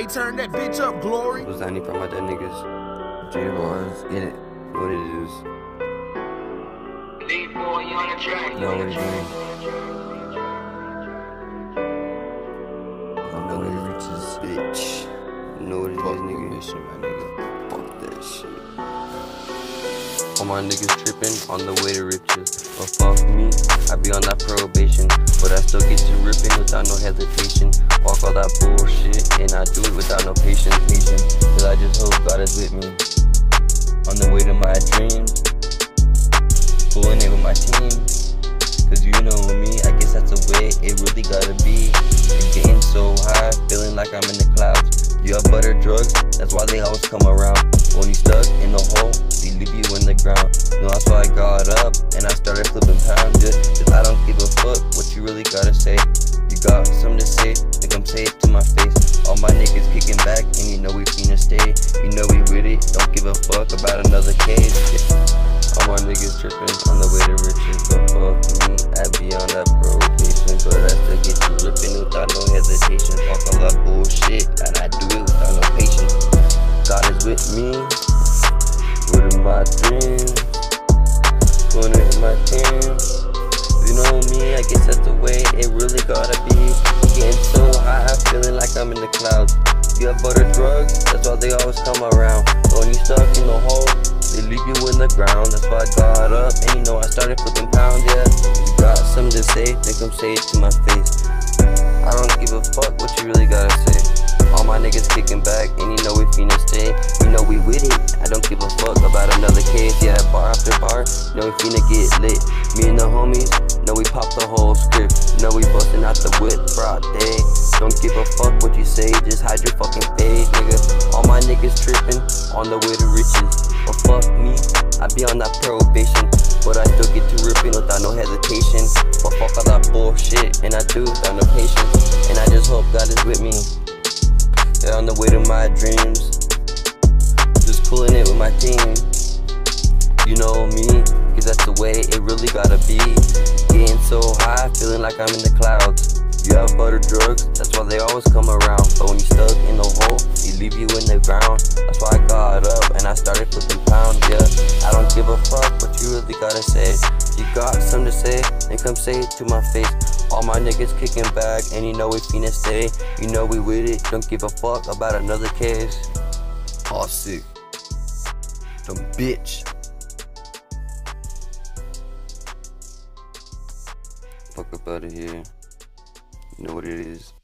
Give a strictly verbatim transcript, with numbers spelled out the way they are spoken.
turn that bitch up, Glory. What's that? Any from my dead niggas? Jblawz, get it. What it is? No, what it is? I know it reaches, bitch. You know what it is, nigga? Mission, my nigga. Fuck that shit. All my niggas trippin' on the way to riches. But fuck me, I be on that probation, but I still get to ripping without no hesitation. Walk all that bullshit, and I do it without no patience, patience. Cause I just hope God is with me on the way to my dreams, pulling it with my team. Cause you know me, I guess that's the way it really gotta be. It's getting so high, feeling like I'm in the clouds. You have butter drugs, that's why they always come around. When you stuck in the hole, they leave you in the ground. No, that's why I got up and I started flipping pounds. Yeah, cause I don't give a fuck what you really gotta say. You got something to say, then come say it to my face. All my niggas kicking back and you know we finna stay. You know we with it, don't give a fuck about another case. Yeah. All my niggas tripping on the way to riches. But fuck me, I be on that probation, but I still get you ripping without no hesitation. Fuck all that bullshit, and I do it without no patience. God is with me, with my dreams, doing it with my team. You know me, I guess that's the way it really gotta be. Getting so high, feeling like I'm in the clouds. You have butter drugs, that's why they always come around. But when you stuck in the hole, they leave you in the ground. That's why I got up, and you know I started flipping pounds, yeah. You got something to say, then come say it to my face. I don't give a fuck what you really gotta say. All my niggas kicking back, and you know we finna stay. You know we with it, I don't give a fuck about another case. Yeah, bar after bar, you know we finna get lit. Me and the homies, know we pop the whole script. You know we bustin' out the whip broad day. Don't give a fuck what you say, just hide your fucking face, nigga. All my niggas trippin' on the way to riches. But fuck me, I be on that probation, but I still get to ripping without no hesitation. But fuck all that bullshit, and I do without no patience. And I just hope God is with me, yeah, on the way to my dreams. Just pulling it with my team. You know me, cause that's the way it really gotta be. Getting so high, feeling like I'm in the clouds. You have butter drugs, that's why they always come around. But when you stuck in the hole, they leave you in the ground. That's why I got up and I started flipping pounds, yeah. I don't give a fuck what you really gotta say. You got something to say, then come say it to my face. All my niggas kicking back, and you know we finna stay. You know we with it, don't give a fuck about another case. Aw, sick. Dumb bitch. Fuck up out of here. You know what it is.